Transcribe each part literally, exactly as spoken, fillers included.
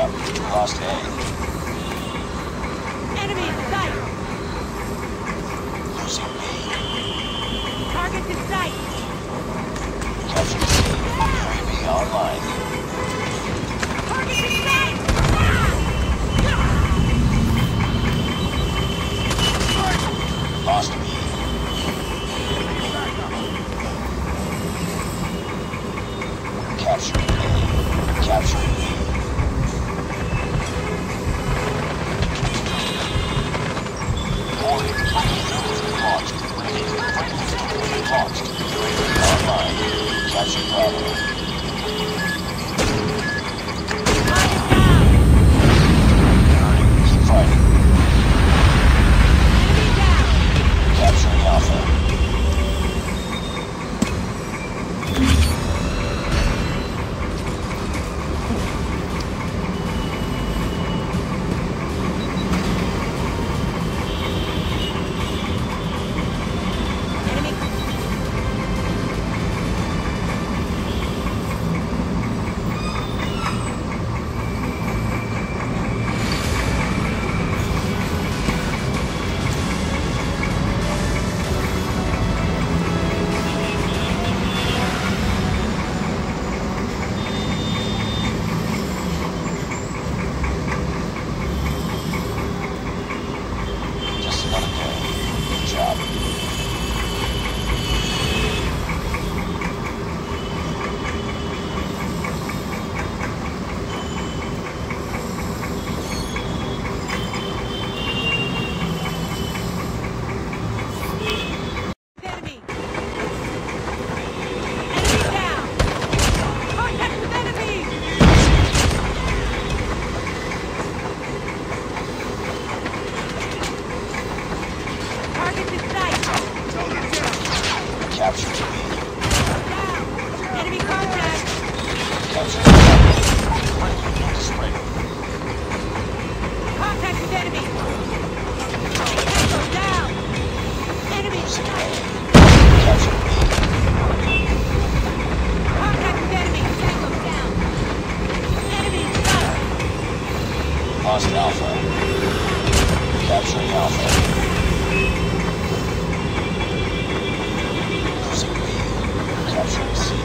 up. Lost A. Enemy in sight! Losing B. Target in sight! Capturing C. U A V online. Target in sight! Lost B. Capturing A. Capturing B. Warning. Launched. Launched. U A V online. Capture Bravo. Keep fighting. Enemy down! Capturing Alpha. Capture to me. Down! Enemy contact! Capture to me. Friendly display. Contact with enemy! Tango down! Enemy! Losing A. Capture B. Contact with enemy! Tango down! Enemy shot! Lost Alpha. Capturing Alpha. Losing B. Capturing C.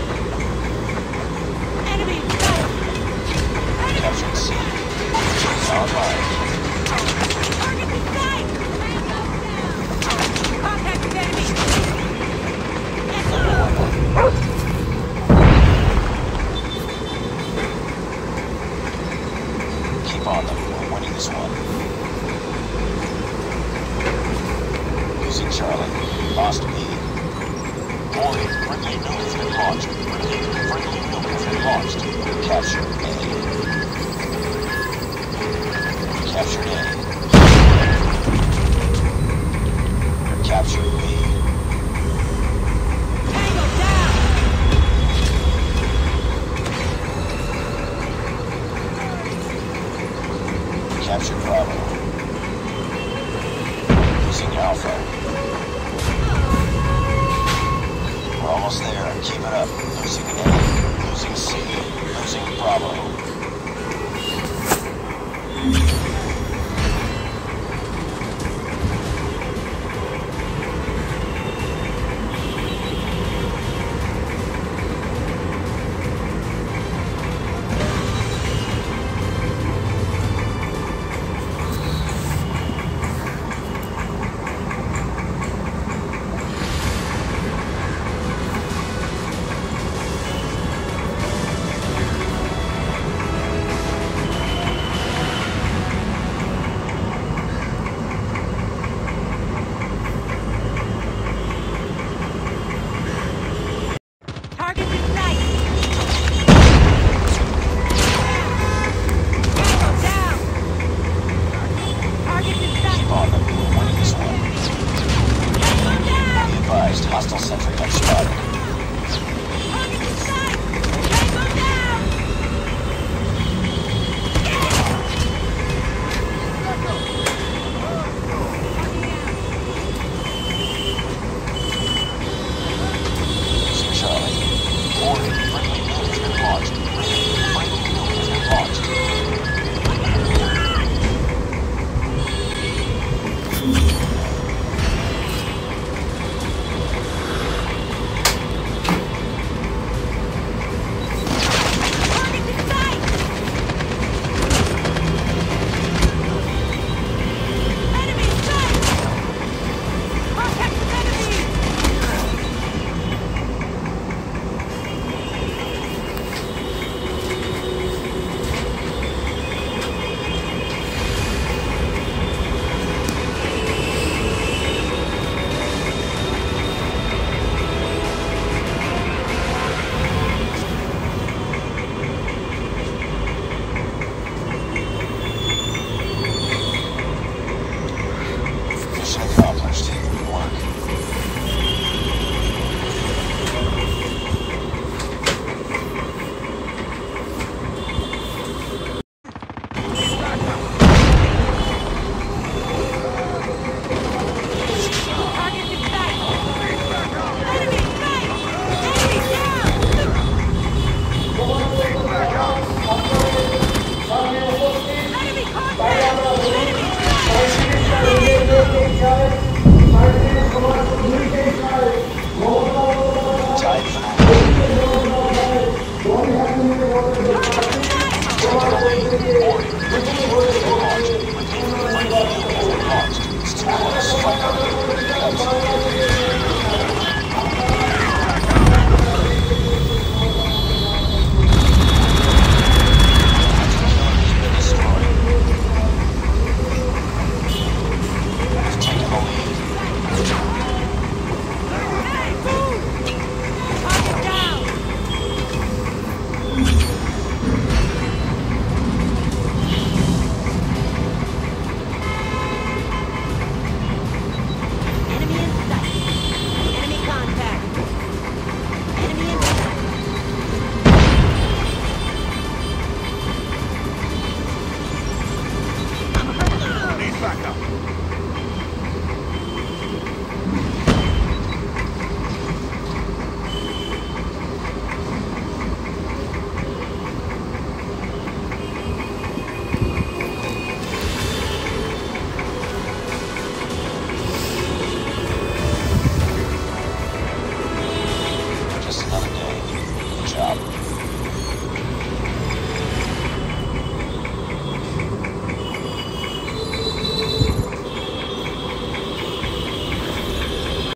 Enemy shot! Capturing C. Online. Target in sight! Tango down! Contact with enemy! Keep on them. We're winning this one. Losing Charlie. Lost B. Warning. Friendly nuke has been launched. Friendly nuke has been launched. Capture A. Captured A. Captured B. Tango down! Captured Bravo. Losing Alpha. We're almost there. Keep it up. Losing A.